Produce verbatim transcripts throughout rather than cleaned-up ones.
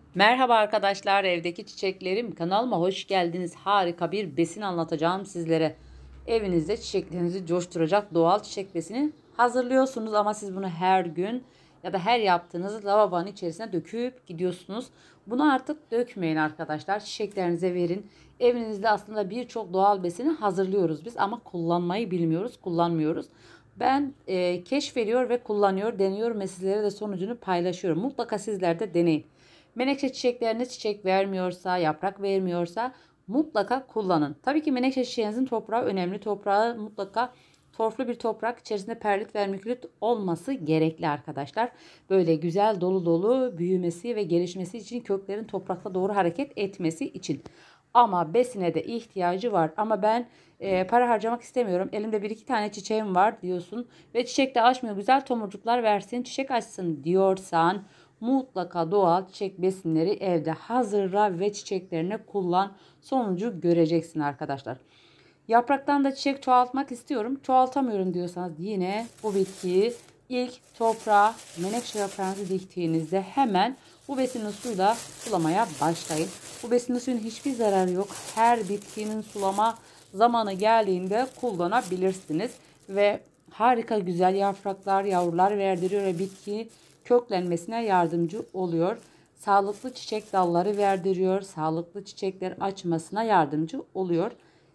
Merhaba arkadaşlar, evdeki çiçeklerim kanalıma hoş geldiniz. Harika bir besin anlatacağım sizlere. Evinizde çiçeklerinizi coşturacak doğal çiçek besini hazırlıyorsunuz ama siz bunu her gün ya da her yaptığınız lavabonun içerisine döküp gidiyorsunuz. Bunu artık dökmeyin arkadaşlar. Çiçeklerinize verin. Evinizde aslında birçok doğal besini hazırlıyoruz biz ama kullanmayı bilmiyoruz, kullanmıyoruz. Ben e, keşfediyor ve kullanıyor, deniyorum ve sizlere de sonucunu paylaşıyorum. Mutlaka sizler de deneyin. Menekşe çiçekleriniz çiçek vermiyorsa, yaprak vermiyorsa mutlaka kullanın. Tabii ki menekşe çiçeğinizin toprağı önemli. Toprağı mutlaka torflu bir toprak, içerisinde perlit vermikülit olması gerekli arkadaşlar. Böyle güzel dolu dolu büyümesi ve gelişmesi için, köklerin toprakta doğru hareket etmesi için. Ama besine de ihtiyacı var. Ama ben e, para harcamak istemiyorum. Elimde bir iki tane çiçeğim var diyorsun ve çiçek de açmıyor. Güzel tomurcuklar versin, çiçek açsın diyorsan mutlaka doğal çiçek besinleri evde hazırla ve çiçeklerine kullan. Sonucu göreceksin arkadaşlar. Yapraktan da çiçek çoğaltmak istiyorum, çoğaltamıyorum diyorsanız yine bu bitkiyi ilk toprağa menekşe yaprağınızı diktiğinizde hemen bu besinin suyla sulamaya başlayın. Bu besinin suyun hiçbir zararı yok. Her bitkinin sulama zamanı geldiğinde kullanabilirsiniz ve harika güzel yapraklar, yavrular verdiriyor ve bitki köklenmesine yardımcı oluyor. Sağlıklı çiçek dalları verdiriyor. Sağlıklı çiçekler açmasına yardımcı oluyor.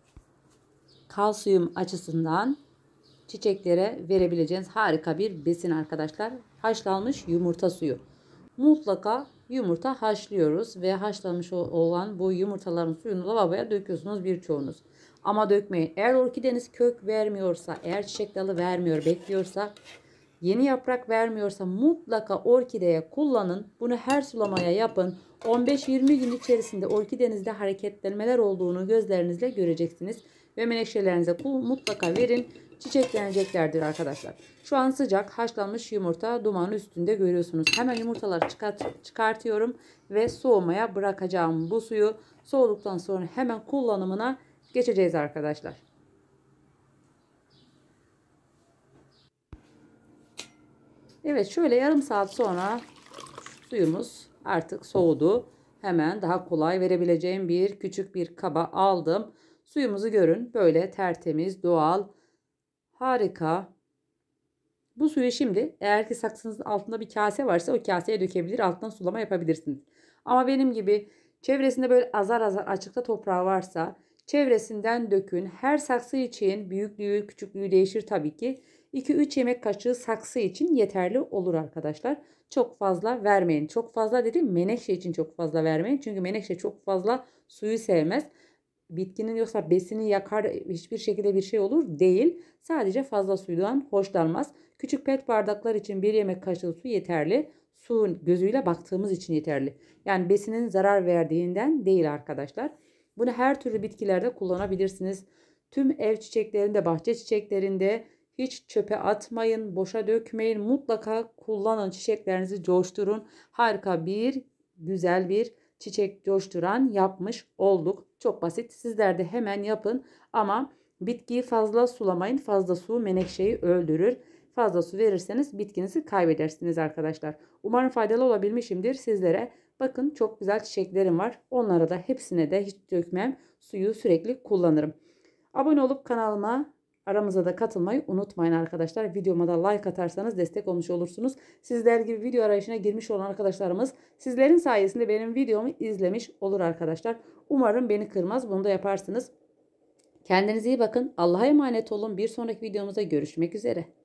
Kalsiyum açısından çiçeklere verebileceğiniz harika bir besin arkadaşlar. Haşlanmış yumurta suyu. Mutlaka yumurta haşlıyoruz ve haşlanmış olan bu yumurtaların suyunu lavaboya döküyorsunuz birçoğunuz. Ama dökmeyin. Eğer orkideniz kök vermiyorsa, eğer çiçek dalı vermiyor, bekliyorsa, yeni yaprak vermiyorsa mutlaka orkideye kullanın. Bunu her sulamaya yapın. on beş yirmi gün içerisinde orkidenizde hareketlenmeler olduğunu gözlerinizle göreceksiniz. Ve menekşelerinize mutlaka verin. Çiçekleneceklerdir arkadaşlar. Şu an sıcak haşlanmış yumurta dumanın üstünde görüyorsunuz. Hemen yumurtaları çıkart, çıkartıyorum ve soğumaya bırakacağım bu suyu. Soğuduktan sonra hemen kullanımına geçeceğiz arkadaşlar. Evet, şöyle yarım saat sonra suyumuz artık soğudu. Hemen daha kolay verebileceğim bir küçük bir kaba aldım. Suyumuzu görün, böyle tertemiz, doğal, harika. Bu suyu şimdi eğer ki saksınızın altında bir kase varsa o kaseye dökebilir, alttan sulama yapabilirsiniz. Ama benim gibi çevresinde böyle azar azar açıkta toprağı varsa çevresinden dökün. Her saksı için büyüklüğü küçüklüğü değişir tabii ki. iki üç yemek kaşığı saksı için yeterli olur arkadaşlar. Çok fazla vermeyin. Çok fazla dedim, menekşe için çok fazla vermeyin. Çünkü menekşe çok fazla suyu sevmez. Bitkinin yoksa besini yakar, hiçbir şekilde bir şey olur değil. Sadece fazla suydan hoşlanmaz. Küçük pet bardaklar için bir yemek kaşığı su yeterli. Su gözüyle baktığımız için yeterli. Yani besinin zarar verdiğinden değil arkadaşlar. Bunu her türlü bitkilerde kullanabilirsiniz. Tüm ev çiçeklerinde, bahçe çiçeklerinde hiç çöpe atmayın, boşa dökmeyin. Mutlaka kullanın, çiçeklerinizi coşturun. Harika bir, güzel bir çiçek coşturan yapmış olduk. Çok basit. Sizler de hemen yapın ama bitkiyi fazla sulamayın. Fazla su menekşeyi öldürür. Fazla su verirseniz bitkinizi kaybedersiniz arkadaşlar. Umarım faydalı olabilmişimdir sizlere. Bakın çok güzel çiçeklerim var. Onlara da hepsine de hiç dökmem. Suyu sürekli kullanırım. Abone olup kanalıma, aramıza da katılmayı unutmayın arkadaşlar. Videoma da like atarsanız destek olmuş olursunuz. Sizler gibi video arayışına girmiş olan arkadaşlarımız sizlerin sayesinde benim videomu izlemiş olur arkadaşlar. Umarım beni kırmaz. Bunu da yaparsınız. Kendinize iyi bakın. Allah'a emanet olun. Bir sonraki videomuzda görüşmek üzere.